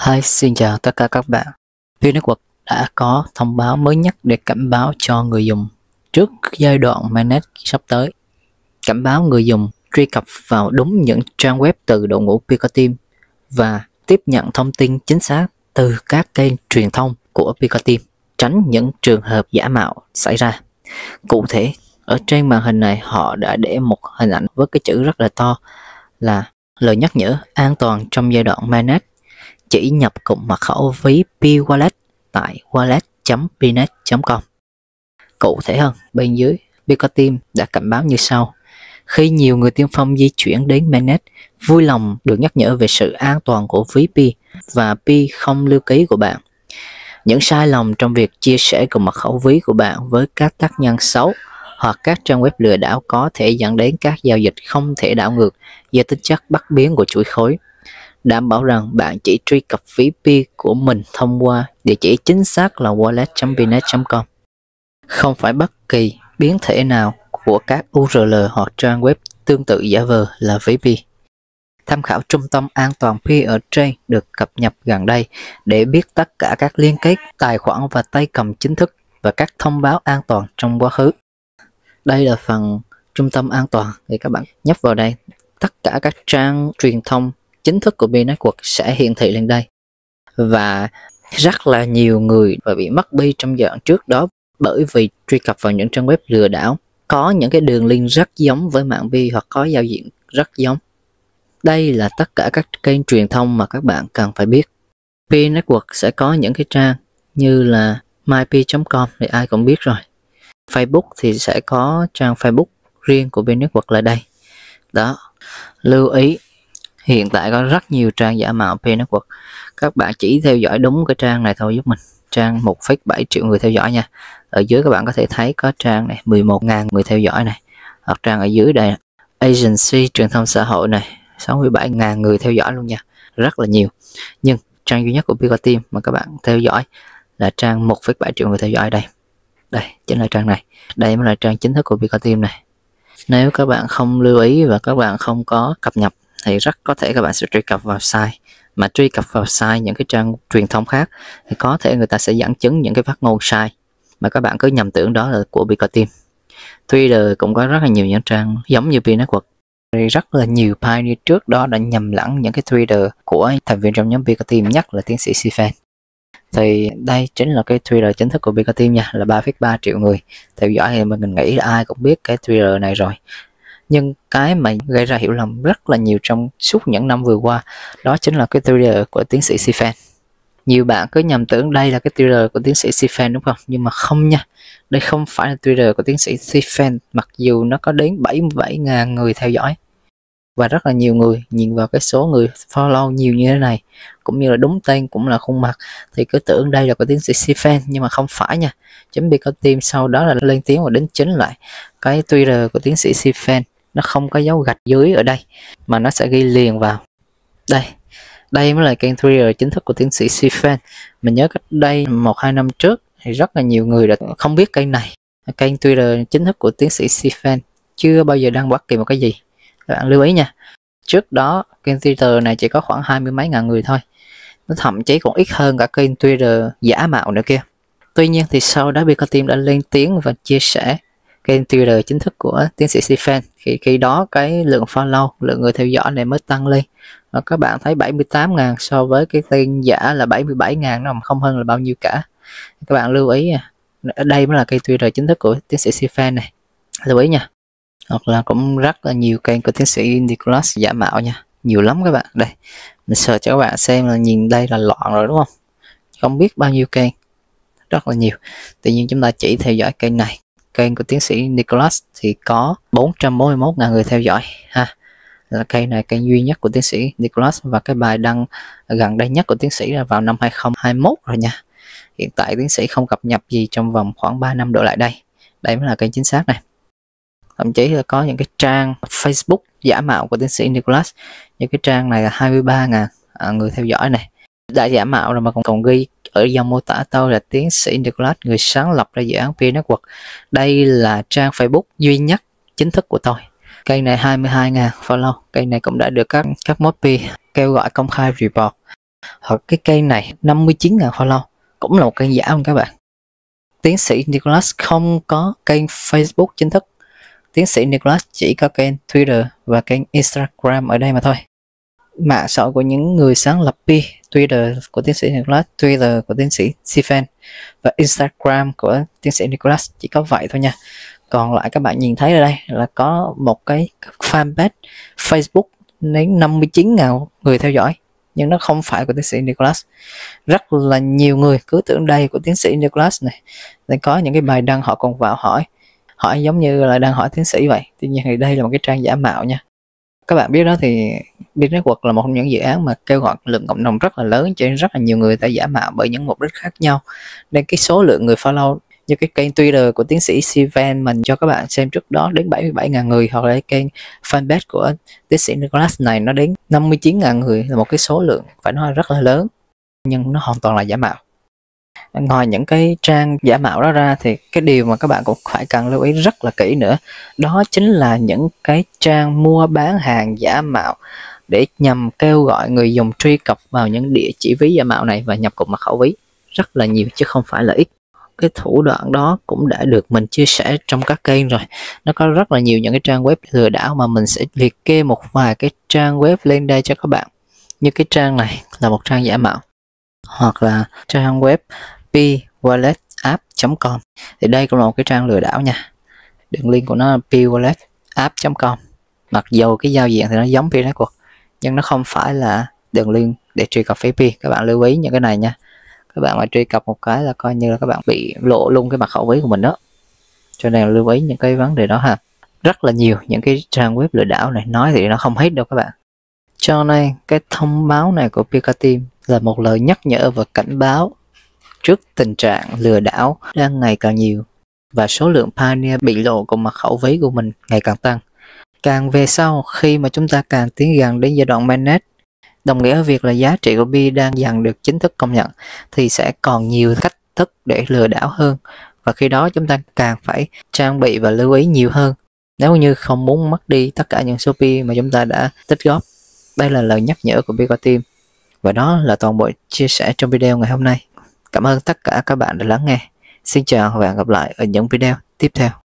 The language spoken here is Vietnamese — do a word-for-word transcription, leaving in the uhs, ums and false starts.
Hi, xin chào tất cả các bạn. Pi Network đã có thông báo mới nhất để cảnh báo cho người dùng trước giai đoạn mainnet sắp tới. Cảnh báo người dùng truy cập vào đúng những trang web từ đội ngũ Pico Team và tiếp nhận thông tin chính xác từ các kênh truyền thông của Pico Team, tránh những trường hợp giả mạo xảy ra. Cụ thể, ở trên màn hình này họ đã để một hình ảnh với cái chữ rất là to là lời nhắc nhở an toàn trong giai đoạn mainnet. Chỉ nhập cụm mật khẩu ví Pi Wallet tại wallet chấm pinet chấm com. Cụ thể hơn, bên dưới, Pico Team đã cảnh báo như sau. Khi nhiều người tiên phong di chuyển đến mainnet, vui lòng được nhắc nhở về sự an toàn của ví Pi và Pi không lưu ký của bạn. Những sai lầm trong việc chia sẻ cụm mật khẩu ví của bạn với các tác nhân xấu hoặc các trang web lừa đảo có thể dẫn đến các giao dịch không thể đảo ngược do tính chất bất biến của chuỗi khối. Đảm bảo rằng bạn chỉ truy cập ví Pi của mình thông qua địa chỉ chính xác là wallet chấm pinet chấm com. Không phải bất kỳ biến thể nào của các u rờ lờ hoặc trang web tương tự giả vờ là ví Pi. Tham khảo Trung tâm An toàn Pi ở trên được cập nhật gần đây để biết tất cả các liên kết, tài khoản và tay cầm chính thức và các thông báo an toàn trong quá khứ. Đây là phần Trung tâm An toàn thì các bạn nhấp vào đây. Tất cả các trang truyền thông chính thức của Pi Network sẽ hiển thị lên đây. Và rất là nhiều người bị mất Pi trong giai đoạn trước đó bởi vì truy cập vào những trang web lừa đảo có những cái đường link rất giống với mạng Pi hoặc có giao diện rất giống. Đây là tất cả các kênh truyền thông mà các bạn cần phải biết. Pi Network sẽ có những cái trang như là my pi chấm com thì ai cũng biết rồi. Facebook thì sẽ có trang Facebook riêng của Pi Network là đây. Đó, lưu ý hiện tại có rất nhiều trang giả mạo Pi Network. Các bạn chỉ theo dõi đúng cái trang này thôi giúp mình. Trang một phẩy bảy triệu người theo dõi nha. Ở dưới các bạn có thể thấy có trang này mười một nghìn người theo dõi này. Hoặc trang ở dưới đây agency truyền thông xã hội này sáu mươi bảy nghìn người theo dõi luôn nha. Rất là nhiều. Nhưng trang duy nhất của Pico Team mà các bạn theo dõi là trang một phẩy bảy triệu người theo dõi đây. Đây chính là trang này. Đây mới là trang chính thức của Pico Team này. Nếu các bạn không lưu ý và các bạn không có cập nhật thì rất có thể các bạn sẽ truy cập vào sai. Mà truy cập vào sai những cái trang truyền thông khác thì có thể người ta sẽ dẫn chứng những cái phát ngôn sai mà các bạn cứ nhầm tưởng đó là của Pico Team. Twitter cũng có rất là nhiều những trang giống như Pi Network. Rất là nhiều pioneer trước đó đã nhầm lẫn những cái Twitter của thành viên trong nhóm Pico Team, nhất là tiến sĩ Stephen. Thì đây chính là cái Twitter chính thức của Pico Team nha, là ba phẩy ba triệu người theo dõi. Thì mình nghĩ là ai cũng biết cái Twitter này rồi. Nhưng cái mà gây ra hiểu lầm rất là nhiều trong suốt những năm vừa qua đó chính là cái Twitter của tiến sĩ Stephen. Nhiều bạn cứ nhầm tưởng đây là cái Twitter của tiến sĩ Stephen đúng không? Nhưng mà không nha. Đây không phải là Twitter của tiến sĩ Stephen, mặc dù nó có đến bảy mươi bảy nghìn người theo dõi. Và rất là nhiều người nhìn vào cái số người follow nhiều như thế này, cũng như là đúng tên cũng là khuôn mặt, thì cứ tưởng đây là của tiến sĩ Stephen, nhưng mà không phải nha. Chấm Pico Team sau đó là lên tiếng và đính chính lại cái Twitter của tiến sĩ Stephen nó không có dấu gạch dưới ở đây mà nó sẽ ghi liền vào đây. Đây mới là kênh Twitter chính thức của tiến sĩ Stephen. Mình nhớ cách đây một hai năm trước thì rất là nhiều người đã không biết kênh này. Kênh Twitter chính thức của tiến sĩ Stephen chưa bao giờ đăng bất kỳ một cái gì. Các bạn lưu ý nha. Trước đó kênh Twitter này chỉ có khoảng hai mươi mấy ngàn người thôi. Nó thậm chí còn ít hơn cả kênh Twitter giả mạo nữa kia. Tuy nhiên thì sau đó Pico Team đã lên tiếng và chia sẻ kênh Twitter chính thức của tiến sĩ Stephen. Khi, khi đó cái lượng follow, lượng người theo dõi này mới tăng lên. Và các bạn thấy bảy mươi tám nghìn so với cái tên giả là bảy mươi bảy nghìn, nó không hơn là bao nhiêu cả. Các bạn lưu ý nha. Ở đây mới là kênh Twitter chính thức của tiến sĩ Stephen này. Lưu ý nha. Hoặc là cũng rất là nhiều kênh của tiến sĩ Nicholas giả mạo nha. Nhiều lắm các bạn. Đây, mình search cho các bạn xem là nhìn đây là loạn rồi đúng không? Không biết bao nhiêu kênh. Rất là nhiều. Tự nhiên chúng ta chỉ theo dõi kênh này. Kênh của tiến sĩ Nicholas thì có bốn trăm bốn mươi mốt nghìn người theo dõi ha. Là kênh này kênh duy nhất của tiến sĩ Nicholas, và cái bài đăng gần đây nhất của tiến sĩ là vào năm hai không hai mốt rồi nha. Hiện tại tiến sĩ không cập nhật gì trong vòng khoảng ba năm đổ lại đây. Đây mới là kênh chính xác này. Thậm chí là có những cái trang Facebook giả mạo của tiến sĩ Nicholas. Những cái trang này là hai mươi ba nghìn người theo dõi này. Đã giả mạo rồi mà còn, còn ghi ở dòng mô tả tôi là tiến sĩ Nicholas, người sáng lập ra dự án Pi Network. Đây là trang Facebook duy nhất chính thức của tôi. Kênh này hai mươi hai nghìn follow. Kênh này cũng đã được các các mod Pi kêu gọi công khai report. Hoặc cái kênh này năm mươi chín nghìn follow cũng là một kênh giả không các bạn. Tiến sĩ Nicholas không có kênh Facebook chính thức. Tiến sĩ Nicholas chỉ có kênh Twitter và kênh Instagram ở đây mà thôi. Mạng xã hội của những người sáng lập Pi, Twitter của tiến sĩ Nicholas, Twitter của tiến sĩ Stephen và Instagram của tiến sĩ Nicholas chỉ có vậy thôi nha. Còn lại các bạn nhìn thấy ở đây là có một cái fanpage Facebook đến năm mươi chín nghìn người theo dõi, nhưng nó không phải của tiến sĩ Nicholas. Rất là nhiều người cứ tưởng đây của tiến sĩ Nicholas này. Nên có những cái bài đăng họ còn vào hỏi hỏi giống như là đang hỏi tiến sĩ vậy. Tuy nhiên thì đây là một cái trang giả mạo nha. Các bạn biết đó, thì Pi Network là một trong những dự án mà kêu gọi lượng cộng đồng rất là lớn, cho nên rất là nhiều người đã giả mạo bởi những mục đích khác nhau. Nên cái số lượng người follow như cái kênh Twitter của tiến sĩ Stephen mình cho các bạn xem trước đó đến bảy mươi bảy nghìn người, hoặc là cái kênh fanpage của tiến sĩ Nicholas này nó đến năm mươi chín nghìn người, là một cái số lượng phải nói rất là lớn, nhưng nó hoàn toàn là giả mạo. Ngoài những cái trang giả mạo đó ra thì cái điều mà các bạn cũng phải cần lưu ý rất là kỹ nữa, đó chính là những cái trang mua bán hàng giả mạo để nhằm kêu gọi người dùng truy cập vào những địa chỉ ví giả mạo này và nhập cục mật khẩu ví. Rất là nhiều chứ không phải là ít. Cái thủ đoạn đó cũng đã được mình chia sẻ trong các kênh rồi. Nó có rất là nhiều những cái trang web lừa đảo mà mình sẽ liệt kê một vài cái trang web lên đây cho các bạn. Như cái trang này là một trang giả mạo, hoặc là trang web pi wallet app chấm com, thì đây cũng là một cái trang lừa đảo nha. Đường link của nó là pi wallet app chấm com. Mặc dù cái giao diện thì nó giống Pi Network, nhưng nó không phải là đường link để truy cập Pi. Các bạn lưu ý những cái này nha. Các bạn mà truy cập một cái là coi như là các bạn bị lộ luôn cái mật khẩu ví của mình đó. Cho nên lưu ý những cái vấn đề đó ha. Rất là nhiều những cái trang web lừa đảo này, nói thì nó không hết đâu các bạn. Cho nên cái thông báo này của Picateam là một lời nhắc nhở và cảnh báo trước tình trạng lừa đảo đang ngày càng nhiều và số lượng pioneer bị lộ cùng mật khẩu ví của mình ngày càng tăng. Càng về sau, khi mà chúng ta càng tiến gần đến giai đoạn mainnet, đồng nghĩa với việc là giá trị của Pi đang dần được chính thức công nhận, thì sẽ còn nhiều cách thức để lừa đảo hơn, và khi đó chúng ta càng phải trang bị và lưu ý nhiều hơn nếu như không muốn mất đi tất cả những số Pi mà chúng ta đã tích góp. Đây là lời nhắc nhở của Picateam, và đó là toàn bộ chia sẻ trong video ngày hôm nay. Cảm ơn tất cả các bạn đã lắng nghe. Xin chào và hẹn gặp lại ở những video tiếp theo.